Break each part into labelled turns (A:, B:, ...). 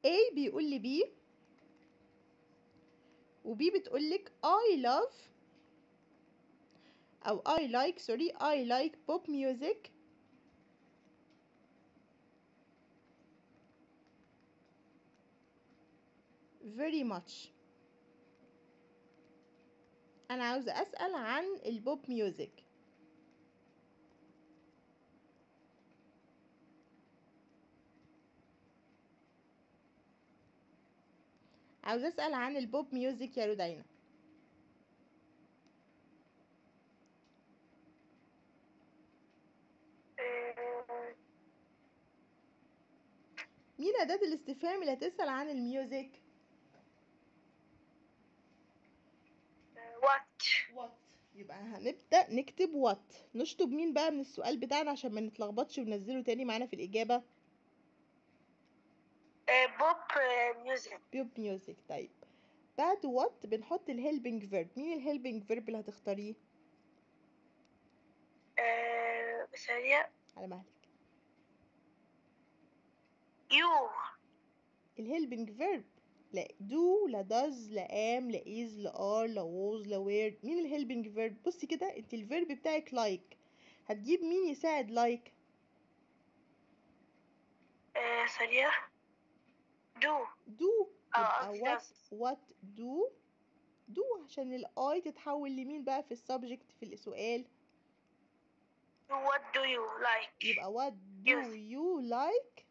A: A بيقول لي B و B بتقول لك I love أو I like pop music very much. أنا عاوزة أسأل عن البوب ميوزك. عاوزة أسأل عن البوب ميوزك يا رودينا. مين أداة الاستفهام اللي هتسأل عن الميوزك؟
B: what.
A: يبقى هنبدأ نكتب what. نشطب مين بقى من السؤال بتاعنا عشان ما نتلخبطش وننزله تاني معانا في الإجابة؟
B: بوب ميوزك.
A: بوب ميوزك. طيب بعد what بنحط الهيلبنج فيرب. مين الهيلبنج فيرب اللي هتختاريه؟
B: سريع.
A: على مهلك.
B: يو.
A: الهيلبنج فيرب لا do لا does لا am لا is لا are لا was لا were. مين الهيلبنج فيرب؟ بصي كده انت الفيرب بتاعك like، هتجيب مين يساعد like؟
B: سريع. دو.
A: do. يبقى
B: قصدي
A: what do عشان الاي تتحول لمين بقى في السبجكت في السؤال؟
B: what do you like.
A: يبقى what do you like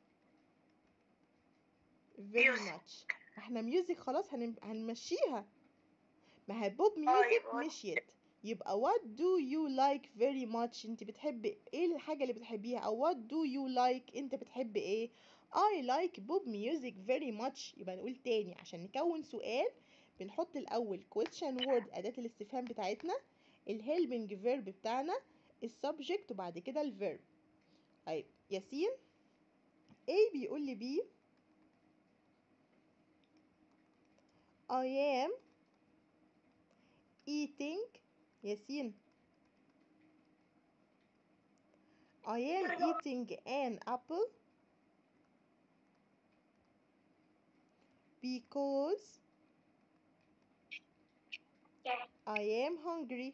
A: very much. احنا ميوزك خلاص هنمشيها، ما هي بوب ميوزك مشيت. يبقى what do you like very much. انت بتحب ايه الحاجة اللي بتحبيها؟ او what do you like انت بتحب ايه؟ I like pop music very much. يبقى نقول تاني عشان نكون سؤال بنحط الاول question word اداة الاستفهام بتاعتنا، الهيلبنج فيرب بتاعنا، السبجكت وبعد كده الفيرب. طيب ياسين A بيقول لي B I am eating. ياسين I am eating an apple because I am hungry.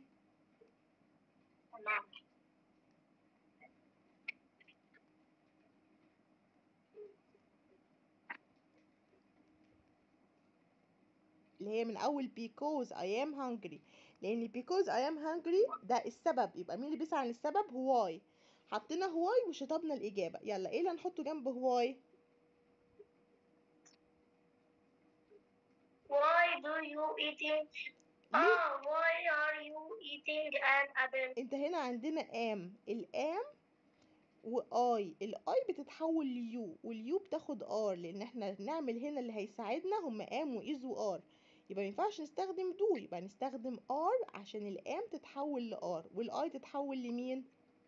A: اللي هي من أول because I am hungry، لأن because I am hungry ده السبب، يبقى مين اللي بيسأل عن السبب؟ why. حطينا why وشطبنا الإجابة. يلا إيه اللي هنحطه جنب why؟
B: why do you eating why are you eating an apple.
A: انت هنا عندنا am، الام واي، الاي بتتحول ليو واليو بتاخد ار، لان احنا نعمل هنا اللي هيساعدنا هم ام وايز وار. يبقى ما ينفعش نستخدم دو، يبقى نستخدم ار عشان الام تتحول لار والاي تتحول لمين؟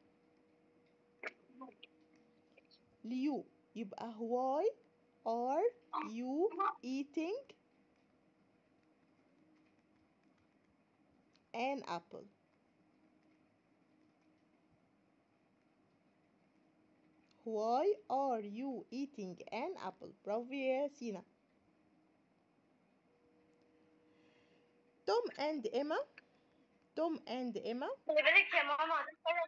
A: ليو. يبقى why are you eating an apple. why are you eating an apple. برافو يا سينا. توم and Emma. توم and Emma
B: خلي بالك يا ماما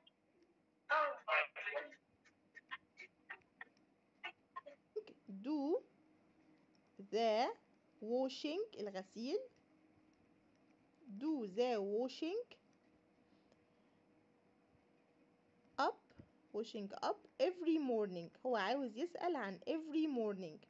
A: do the washing الغسيل. do the washing up washing up every morning. هو عاوز يسأل عن every morning.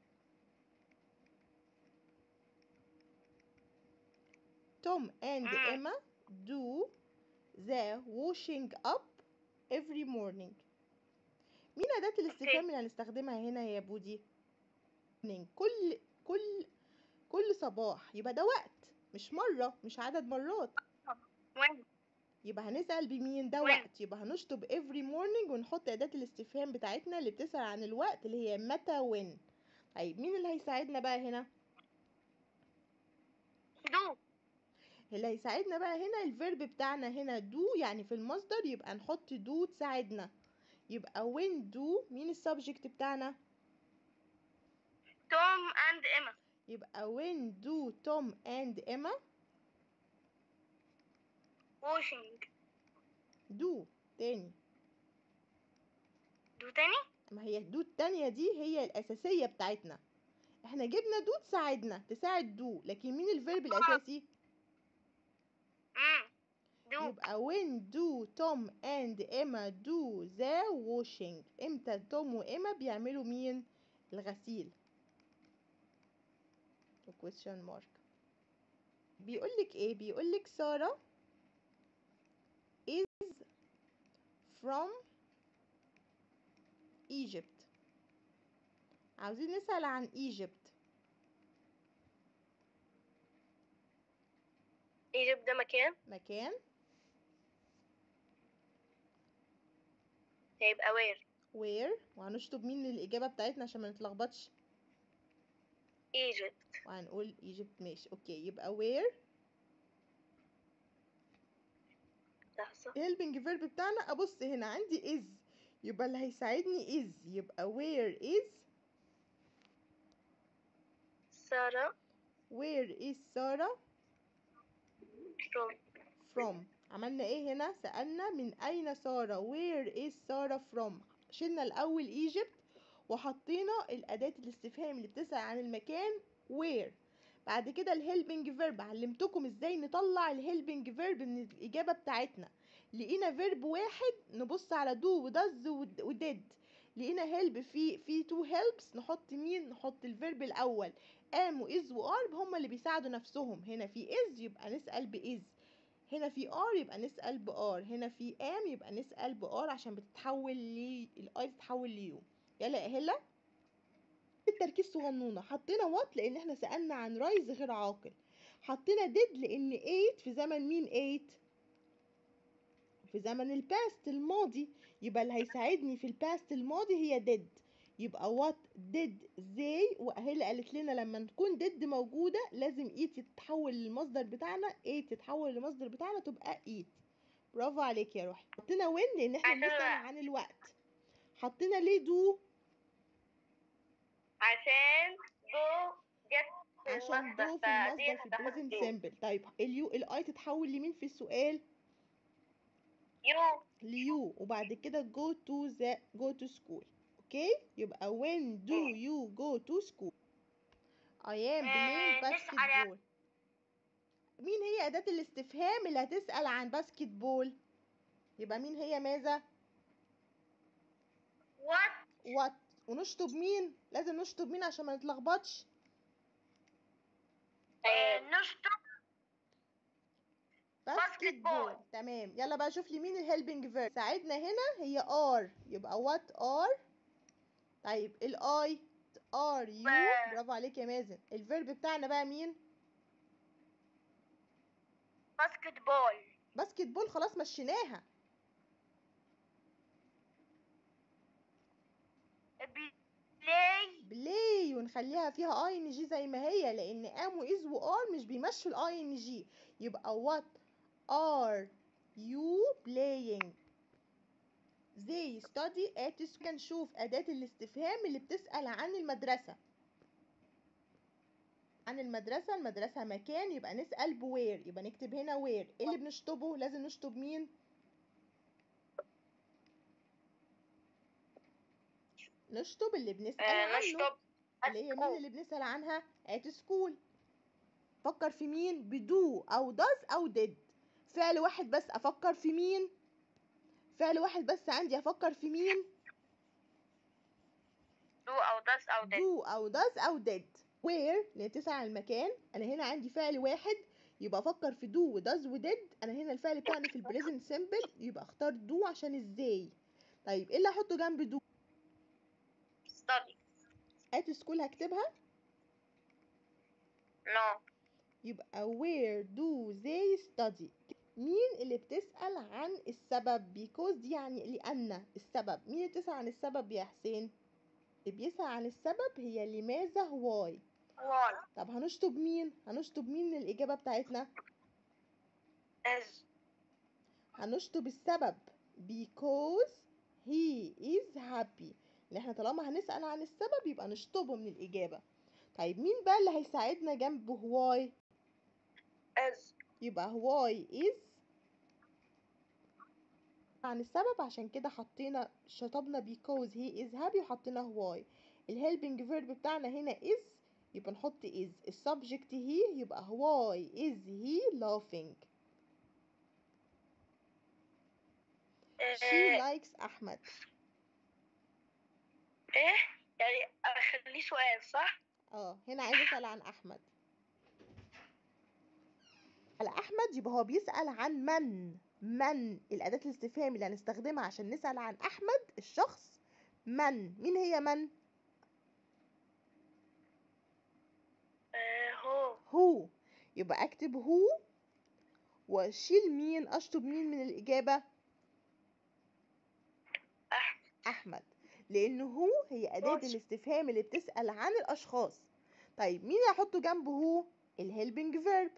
A: Tom and Emma do the washing up every morning. مين أداة الاستفهام اللي هنستخدمها هنا يا بودي؟ كل صباح، يبقى ده وقت مش مرة، مش عدد مرات.
B: when.
A: يبقى هنسأل بمين؟ ده
B: when.
A: وقت، يبقى هنشطب every morning ونحط أداة الاستفهام بتاعتنا اللي بتسأل عن الوقت اللي هي متى when. طيب مين اللي هيساعدنا بقى هنا؟
B: do.
A: اللي هيساعدنا بقى هنا الفيرب بتاعنا هنا do، يعني في المصدر يبقى نحط do تساعدنا. يبقى when do مين السبجكت بتاعنا؟
B: Tom and Emma.
A: يبقى when do Tom and Emma
B: washing.
A: do تاني.
B: do تاني.
A: ما هي do التانية دي هي الأساسية بتاعتنا. احنا جبنا do تساعد do، لكن مين الفيرب الأساسي؟
B: do.
A: يبقى when do Tom and Emma do the washing. امتى توم وإيما بيعملوا مين؟ الغسيل. question mark. بيقولك ايه؟ بيقولك سارة is from Egypt. عاوزين نسأل عن Egypt.
B: Egypt ده
A: مكان.
B: هيبقى
A: where وهنشطب مين الإجابة بتاعتنا عشان ما نتلخبطش.
B: Egypt.
A: وهنقول Egypt. ماشي اوكي. يبقى where helping verb بتاعنا. أبص هنا عندي is، يبقى اللي هيساعدني is. يبقى where is
B: سارة.
A: where is سارة from. عملنا ايه هنا؟ سألنا من أين سارة. where is سارة from. شلنا الأول Egypt وحطينا الأداة الاستفهام اللي بتسأل عن المكان where. بعد كده الهيلبنج فيرب. علمتكم ازاي نطلع الهيلبنج فيرب من الإجابة بتاعتنا. لقينا فيرب واحد نبص على do وداز وديد. لقينا هيلب في تو هيلبس، نحط مين؟ نحط الفيرب الأول. am وis وار هما اللي بيساعدوا نفسهم. هنا في is يبقى نسأل بإز، هنا في ار يبقى نسأل بار، هنا في ام يبقى نسأل بار عشان بتتحول الاي تتحول ليو. يلا يا هلا. التركيز صغنونه. حطينا وات لان احنا سألنا عن رايز غير عاقل. حطينا ديد لان 8 في زمن مين؟ 8 في زمن الباست الماضي. يبقى اللي هيساعدني في الباست الماضي هي ديد. يبقى وات ديد زي. وهي قالت لنا لما تكون ديد موجوده لازم ايت تتحول للمصدر بتاعنا، ايت تتحول للمصدر بتاعنا تبقى ايت. برافو عليك يا روحي. حطينا وين لان احنا بنسأل عن الوقت. حطينا ليه دو؟
B: عشان دو جت في
A: عشان دو في المصدر في البريزنت سيمبل. طيب الاي تتحول لمين في السؤال؟
B: يو.
A: ليو. وبعد كده go to school. اوكي. يبقى when do you go to school. I am playing basketball. مين هي أداة الاستفهام اللي هتسأل عن باسكت بول؟ يبقى مين هي ماذا؟ what. ونشطب مين؟ لازم نشطب مين عشان ما نتلخبطش؟
B: نشطب
A: باسكت بول. تمام. يلا بقى شوف لي مين الهيلبنج فيرب. ساعدنا هنا هي ار، يبقى what are. طيب الاي are you. برافو عليك يا مازن. الفيرب بتاعنا بقى مين؟ باسكت بول. خلاص مشيناها. بلاي ونخليها فيها اي ان جي زي ما هي، لان ام واز وار مش بيمشوا الاي ان جي. يبقى what are you playing. they study at school. نشوف أداة الاستفهام اللي بتسأل عن المدرسة. عن المدرسة. المدرسة مكان يبقى نسأل بوير. يبقى نكتب هنا وير. ايه اللي بنشطبه؟ لازم نشطب مين؟ نشطب اللي بنسأل عنه. اللي هي مين اللي بنسأل عنها؟ at school. فكر في مين؟ بدو أو does أو did. فعل واحد بس أفكر في مين؟ فعل واحد بس عندي أفكر في مين؟ do أو does أو did. where اللي بتسأل عن المكان. أنا هنا عندي فعل واحد يبقى أفكر في do و does و did. أنا هنا الفعل بتاعنا في البريزنت سيمبل يبقى أختار do عشان ازاي. طيب إيه اللي أحطه جنب do؟
B: study.
A: at school هكتبها؟
B: no.
A: يبقى where do they study. مين اللي بتسأل عن السبب؟ because يعني لأن السبب. مين اللي بتسأل عن السبب يا حسين؟ اللي بيسأل عن السبب هي لماذا why. طب هنشطب مين؟ هنشطب مين الإجابة بتاعتنا؟ هنشطب السبب because he is happy. اللي احنا طالما هنسأل عن السبب يبقى نشطبه من الإجابة. طيب مين بقى اللي هيساعدنا جنب why؟
B: as.
A: يبقى why is عن السبب، عشان كده حطينا شطبنا because he is happy وحطينا why. الهيلبنج فيرب بتاعنا هنا is، يبقى نحط is. السبجكت he، يبقى why is he laughing. she likes أحمد.
B: ايه يعني اخليه سؤال صح؟
A: هنا عايزة أسأل عن أحمد. على أحمد يبقى هو بيسأل عن من الأداة الاستفهام اللي هنستخدمها عشان نسأل عن أحمد الشخص. مين هي من؟ هو. يبقى أكتب هو وأشيل مين، أشطب مين من الإجابة؟ أحمد، لأن هو هي أداة الاستفهام اللي بتسأل عن الأشخاص. طيب مين اللي هحطه جنبه هو؟ الهيلبنج فيرب.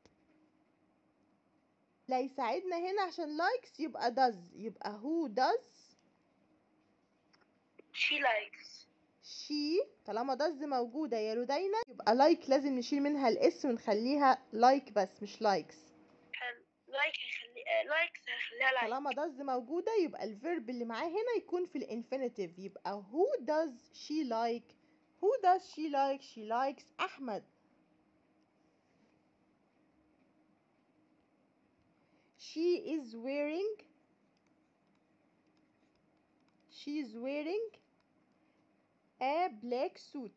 A: لا يساعدنا هنا عشان likes يبقى does، يبقى who does
B: she likes.
A: she. طالما does موجودة يا لدينا يبقى like لازم نشيل منها الاس ونخليها like بس مش likes.
B: like هخليها like.
A: طالما does موجودة يبقى الفيرب اللي معاه هنا يكون في الانفينيتيف، يبقى who does she like. who does she like؟ she likes أحمد. she is wearing a black suit.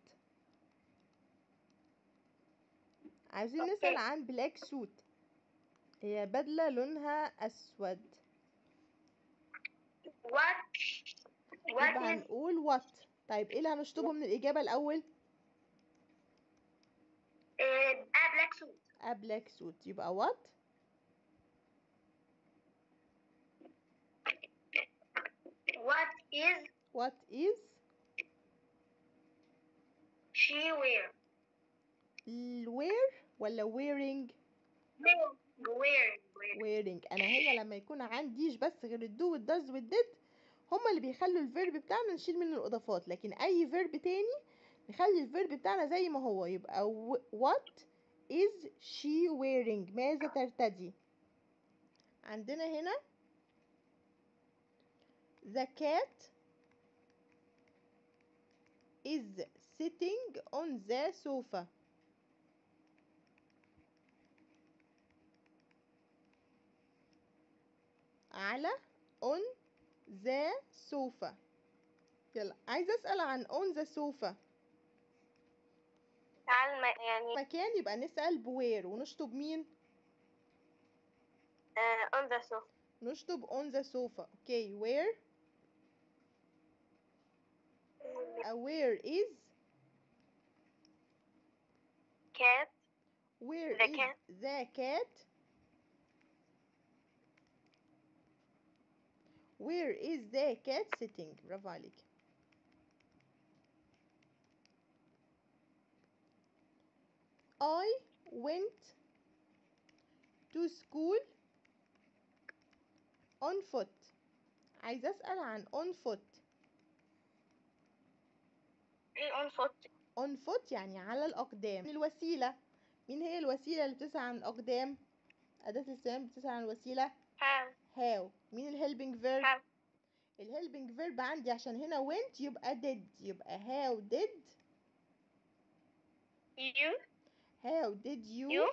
A: عايزين نسأل عن black suit، هي بدلة لونها أسود. يبقى هنقول what. طيب ايه اللي هنشطبه من الإجابة الأول؟ a black suit. يبقى what is
B: she
A: wear ولا wearing؟ wearing. أنا هنا لما يكون عنديش بس غير الدو والداز والديد هما اللي بيخلوا الفيرب بتاعنا نشيل منه الإضافات، لكن أي فيرب تاني نخلي الفيرب بتاعنا زي ما هو. يبقى what is she wearing؟ ماذا ترتدي؟ عندنا هنا the cat is sitting on the sofa. على on the sofa. يلا عايزة أسأل عن on the sofa.
B: يعني
A: مكان يبقى نسأل بوير ونشطب مين؟
B: on the sofa.
A: نشطب on the sofa. okay where where is
B: cat.
A: where
B: the
A: is
B: cat.
A: the cat where is the cat sitting. برافو عليك. I went to school on foot. عايزة أسأل عن on foot.
B: ايه on foot؟
A: on foot يعني على الأقدام. الوسيلة، مين هي الوسيلة اللي بتسعى عن الأقدام؟ أداة الاستفهام بتسعى عن الوسيلة how. مين الهيلبنج فيرب؟
B: how.
A: الهيلبنج فيرب عندي عشان هنا went يبقى did، يبقى how did you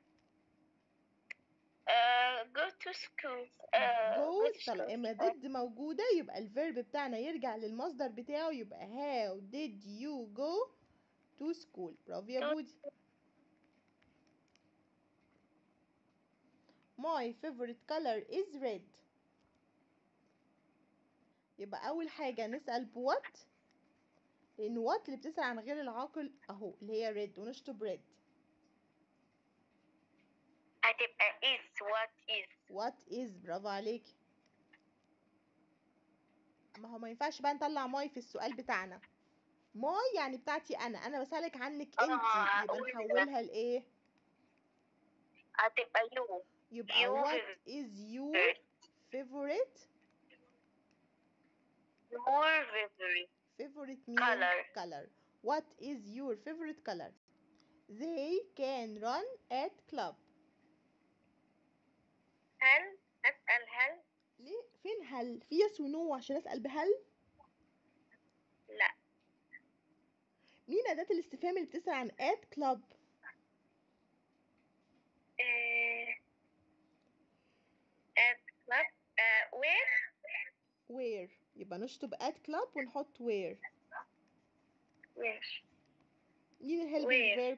B: go to school.
A: go. طالما did موجودة يبقى الفيرب بتاعنا يرجع للمصدر بتاعه، يبقى how did you go to school. برافو يا بودي. my favorite color is red. يبقى أول حاجة نسأل بوات، لأن وات اللي بتسأل عن غير العاقل أهو اللي هي red ونشطب red.
B: هتبقى is.
A: what is. برافو عليك. ما هو ما ينفعش بقى نطلع ماي في السؤال بتاعنا. ماي يعني بتاعتي أنا بسألك عنك انتي، يبقى نحولها لإيه؟
B: هتبقى you.
A: يبقى what is your favorite
B: your favorite
A: مين؟
B: color.
A: color. What is your favorite color? They can run at club.
B: هل أسأل هل؟
A: ليه؟ فين هل؟ في يس ونو عشان اسال بهل؟
B: لا.
A: مين اداة الاستفهام اللي بتسأل عن at club؟
B: at club. where.
A: where. يبقى نشطب at club ونحط where.
B: ماشي.
A: مين الهيلبنج
B: where.
A: verb؟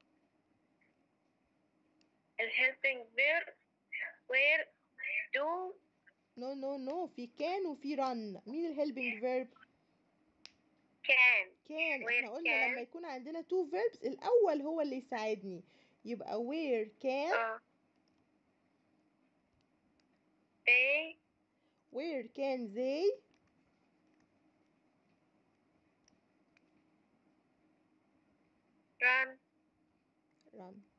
B: الhelping verb where do.
A: no في can وفي run. مين الهيلبنج verb؟
B: can.
A: كان.
B: where
A: احنا قلنا
B: can.
A: لما يكون عندنا two verbs الاول هو اللي يساعدني، يبقى where can.
B: they.
A: where can they
B: run.
A: run.